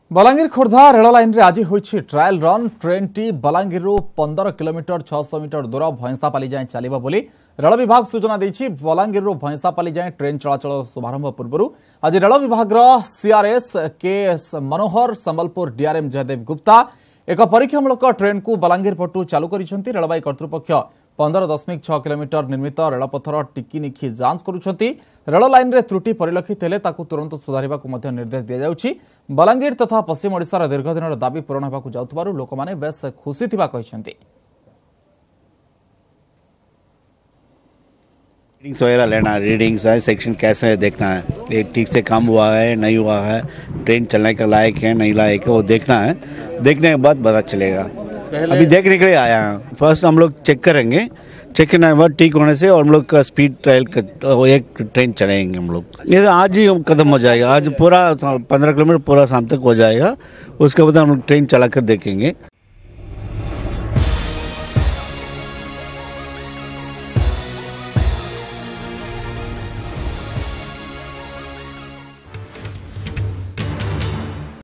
Balangir Khordha rail line रे आज होइछि ट्रायल रन। ट्रेन टी बलांगीर 15 किलोमीटर 600 मीटर दूर भैंसापाली जाए चलिबा बोली रेल विभाग सूचना देछि। बलांगीर भैंसापाली जाए ट्रेन चलाचल शुभारंभ पूर्व आज रेल विभाग सीआरएस के मनोहर संबलपुर डीआरएम जयदेव गुप्ता एक परीक्षामूलक ट्रेन को बलांगीर पटु चालू करिसेंती। रेलवे कर्तृपक्ष 15.6 किलोमीटर निर्मित रेलपथर टिकिनिखि जांच करुछंती। रेल लाइन रे त्रुटि परिलक्षित हेले ताकू तुरंत सुधारिबाकू मध्ये निर्देश दिया जाउछि। बलांगीर तथा पश्चिम ओडिशार दीर्घदिनर दाबी पूरण हेबाकू जाउतबारु लोकमाने बेस खुशी थिबा कहिसेंती। रीडिंग्स वगैरह लेना, रीडिंग्स है, सेक्शन कैसे है देखना है, ये ठीक से काम हुआ है नहीं हुआ है, ट्रेन चलने का लायक है नहीं लायक है वो देखना है। देखने के बाद पता चलेगा। अभी देखने के लिए आया है। फर्स्ट हम लोग चेक करेंगे, चेक करने के बाद ठीक होने से और हम लोग का स्पीड ट्रायल एक ट्रेन चलाएंगे हम लोग। ये आज ही कदम हो जाएगा। आज पूरा 15 किलोमीटर पूरा शाम तक हो जाएगा। उसके बाद हम लोग ट्रेन चला कर देखेंगे।